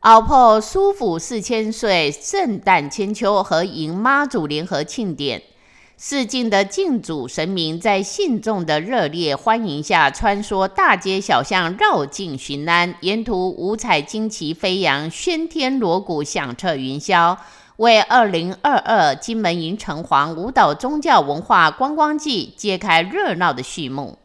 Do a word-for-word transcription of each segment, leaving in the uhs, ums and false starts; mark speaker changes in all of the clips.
Speaker 1: 鳌破苏府四千岁圣诞千秋和迎妈祖联合庆典，四境的敬祖神明在信众的热烈欢迎下，穿梭大街小巷，绕境巡安，沿途五彩旌旗飞扬，喧天锣鼓响彻云霄，为二零二二金门迎城隍舞蹈宗教文化观光季揭开热闹的序幕。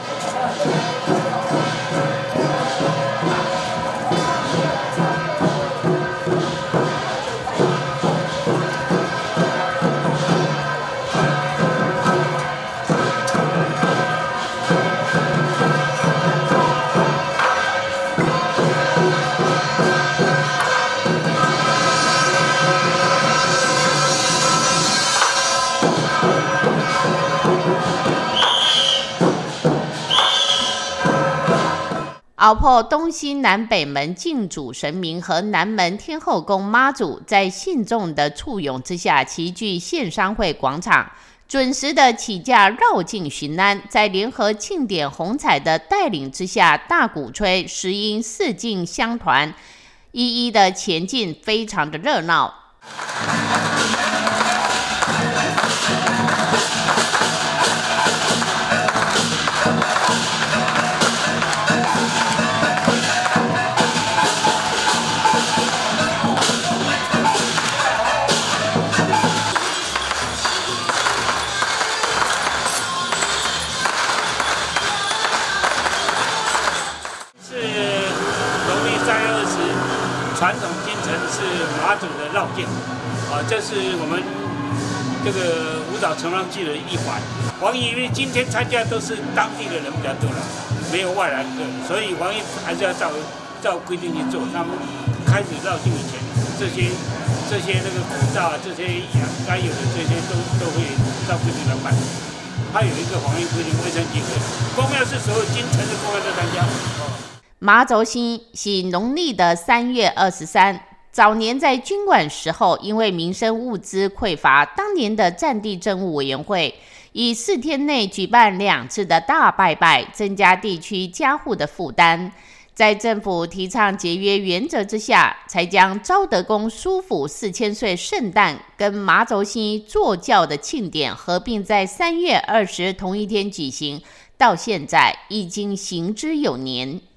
Speaker 1: 鳌破东西南北门敬祖神明和南门天后宫妈祖，在信众的簇拥之下，齐聚县商会广场，准时的起驾绕境巡安，在联合庆典红彩的带领之下，大鼓吹，十音四境相团，一一的前进，非常的热闹。
Speaker 2: 传统京城是妈祖的绕境，啊，这是我们这个舞蹈重浪剧的一环。黄姨因为今天参加都是当地的人比较多了，没有外来客，所以黄姨还是要照照规定去做。他们开始绕境以前，这些这些那个口罩啊，这些该有的这些都都会照规定来办。它有一个防疫规定，卫生局的。公庙是所有京城的公庙都参加。
Speaker 1: 妈祖星是农历的三月二十三。早年在军管时候，因为民生物资匮乏，当年的战地政务委员会以四天内举办两次的大拜拜，增加地区家户的负担。在政府提倡节约原则之下，才将昭德宫苏府四千岁圣诞跟妈祖星坐轿的庆典合并在三月二十同一天举行，到现在已经行之有年。